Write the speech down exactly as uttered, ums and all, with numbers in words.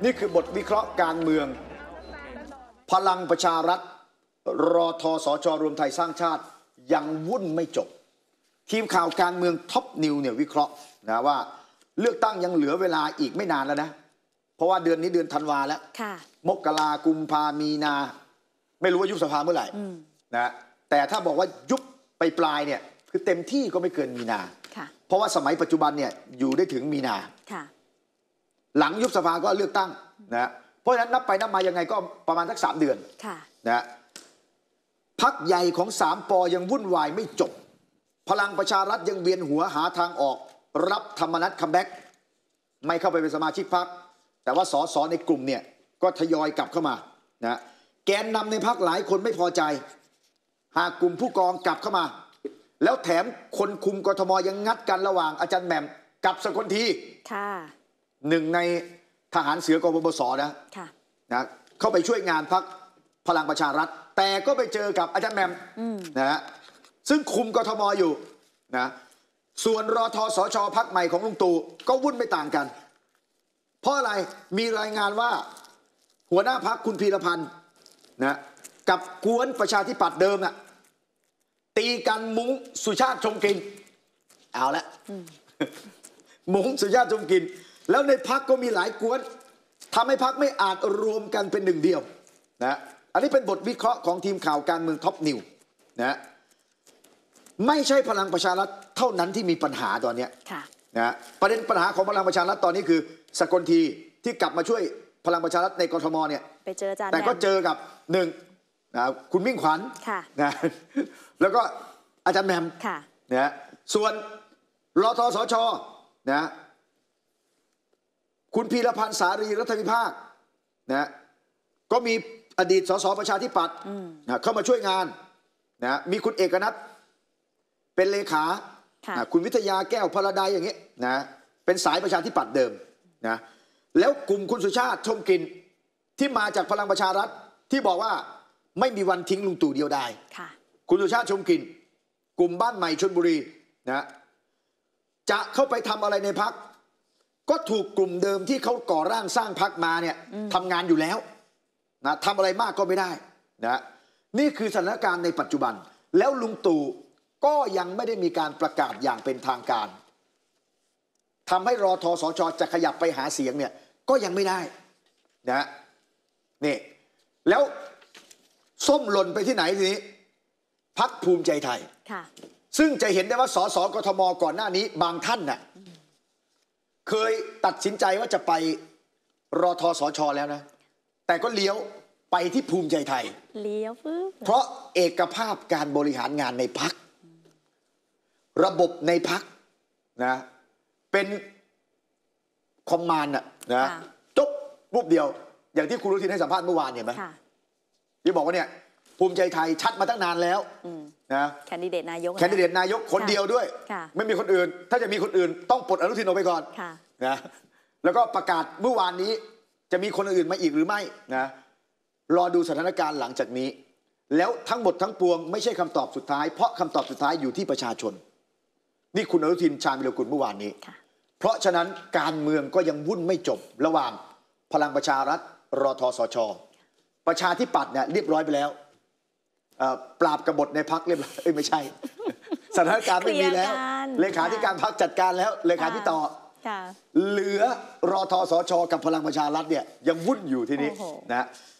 นี่คือบทวิเคราะห์การเมืองพลังประชารัฐรอทสชรวมไทยสร้างชาติยังวุ่นไม่จบทีมข่าวการเมืองท็อปนิวเนี่ยวิเคราะห์นะว่าเลือกตั้งยังเหลือเวลาอีกไม่นานแล้วนะเพราะว่าเดือนนี้เดือนธันวาแล้วมกรากุมภามีนาไม่รู้ว่ายุบสภาเมื่อไหร่นะแต่ถ้าบอกว่ายุบไปปลายเนี่ยคือเต็มที่ก็ไม่เกินมีนาเพราะว่าสมัยปัจจุบันเนี่ยอยู่ได้ถึงมีนาหลังยุบสภาก็เลือกตั้งนะเพราะฉะนั้นนับไปนับมายังไงก็ประมาณสักสามเดือนนะพรรคใหญ่ของสามปอยังวุ่นวายไม่จบพลังประชารัฐยังเวียนหัวหาทางออกรับธรรมนัสคัมแบ็กไม่เข้าไปเป็นสมาชิกพรรคแต่ว่าสสในกลุ่มเนี่ยก็ทยอยกลับเข้ามานะแกนนำในพรรคหลายคนไม่พอใจหากกลุ่มผู้กองกลับเข้ามาแล้วแถมคนคุมกทมยังงัดกันระหว่างอาจารย์แหม่มกับสกลทีหนึ่งในทหารเสือกบพศนะนะเข้าไปช่วยงานพรรคพลังประชารัฐแต่ก็ไปเจอกับอาจารย์แหม่มนะฮะซึ่งคุมกทมอยู่นะส่วนรอทสชพรรคใหม่ของลุงตู่ก็วุ่นไม่ต่างกันเพราะอะไรมีรายงานว่าหัวหน้าพรรคคุณพีรพันธ์นะกับกวนประชาธิปัตย์เดิมน่ะตีกันมุ้งสุชาติชมกลิ่นเอาละมุ้งสุชาติชมกลิ่นแล้วในพรรคก็มีหลายกวนทำให้พรรคไม่อาจรวมกันเป็นหนึ่งเดียวนะอันนี้เป็นบทวิเคราะห์ของทีมข่าวการเมืองท็อปนิวนะไม่ใช่พลังประชารัฐเท่านั้นที่มีปัญหาตอนนี้นะประเด็นปัญหาของพลังประชารัฐตอนนี้คือสกลทีที่กลับมาช่วยพลังประชารัฐในกทมเนี่ยไปเจออาจารย์แต่ก็เจอกับหนึ่งนะคุณมิ่งขวัญนะแล้วก็อาจารย์แหม่มนะส่วนรทสชนะคุณพีรพันธ์สารีรัฐวิภาคนะก็มีอดีตสสประชาธิปัตย์นะเข้ามาช่วยงานนะมีคุณเอกนัทเป็นเลขาคุณวิทยาแก้วพลาดายอย่างเงี้ยนะเป็นสายประชาธิปัตย์เดิมนะแล้วกลุ่มคุณสุชาติชมกลิ่นที่มาจากพลังประชารัฐที่บอกว่าไม่มีวันทิ้งลุงตู่เดียวดายคุณสุชาติชมกลิ่นกลุ่มบ้านใหม่ชลบุรีนะจะเข้าไปทำอะไรในพรรคก็ถูกกลุ่มเดิมที่เขาก่อร่างสร้างพรรคมาเนี่ยทำงานอยู่แล้วนะทำอะไรมากก็ไม่ได้นะนี่คือสถานการณ์ในปัจจุบันแล้วลุงตู่ก็ยังไม่ได้มีการประกาศอย่างเป็นทางการทำให้รอทสชจะขยับไปหาเสียงเนี่ยก็ยังไม่ได้นะนี่แล้วส้มหล่นไปที่ไหนทีนี้พรรคภูมิใจไทยซึ่งจะเห็นได้ว่าสสกทมก่อนหน้านี้บางท่านน่ะเคยตัดสินใจว่าจะไปรอทสชแล้วนะแต่ก็เลี้ยวไปที่ภูมิใจไทยเลี้ยวปึ๊บเพราะเอกภาพการบริหารงานในพรรคระบบในพรรคนะเป็นคอมมานด์นะนะจบรูปเดียวอย่างที่คุณรุทินให้สัมภาษณ์เมื่อวานเห็นไหมที่บอกว่าเนี่ยภูมิใจไทยชัดมาตั้งนานแล้วนะแคนดิเดตนายกแคนดิเดตนายกคนเดียวด้วยไม่มีคนอื่นถ้าจะมีคนอื่นต้องปลดอนุทินออกไปก่อนนะแล้วก็ประกาศเมื่อวานนี้จะมีคนอื่นมาอีกหรือไม่นะรอดูสถานการณ์หลังจากนี้แล้วทั้งหมดทั้งปวงไม่ใช่คำตอบสุดท้ายเพราะคำตอบสุดท้ายอยู่ที่ประชาชนนี่คุณอนุทินชาญวิรากูลเมื่อวานนี้เพราะฉะนั้นการเมืองก็ยังวุ่นไม่จบระหว่างพลังประชารัฐรทสชประชาธิปัตย์เนี่ยเรียบร้อยไปแล้วปราบกบฏในพรรคเรียบร้อยไม่ใช่สถานการณ์ไม่มีแล้วเลขาธิการพรรคจัดการแล้วเลขาธิต่อเหลือรทสชกับพลังประชารัฐเนี่ยยังวุ่นอยู่ทีนี้นะ